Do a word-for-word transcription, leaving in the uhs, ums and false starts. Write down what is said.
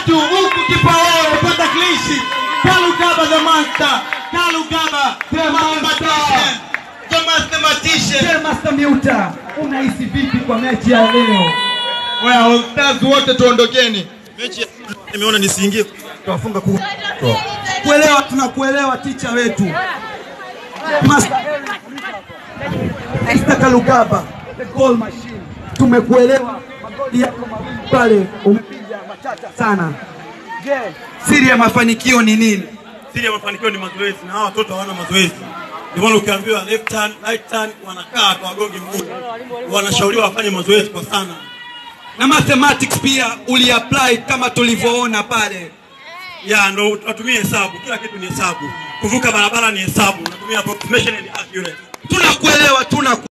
tatu huku kipao amepata klishi. Kalugaba the monster. Kalugaba the mathematician. The mathematician. The master Miuta, unahisi vipi kwa mechi ya leo? Well, stars wote tuondokeni. Mechi nimeona nisiingie tuwafunga ku. Kuelewa tunakuelewa teacher wetu. Master Esther Kalugaba, the goal machine. Tumekuelewa magoli yako mawili pale umepiga matata sana. Je, siri ya mafanikio ni nini? Siri ya mafanikio ni mazoezi, na hawa watoto hawana mazoezi. Ndio maana ukiambiwa left turn, right turn wanakaa kwa wagonge mguu. Wanashauriwa wafanye mazoezi kwa sana. Na mathematics pia uliapply kama tulivyoona pale. Ya ndo tunatumia hesabu, kila kitu ni hesabu. Kuvuka barabara ni hesabu, tunatumia approximation and accurate. Tunakuelewa, tuna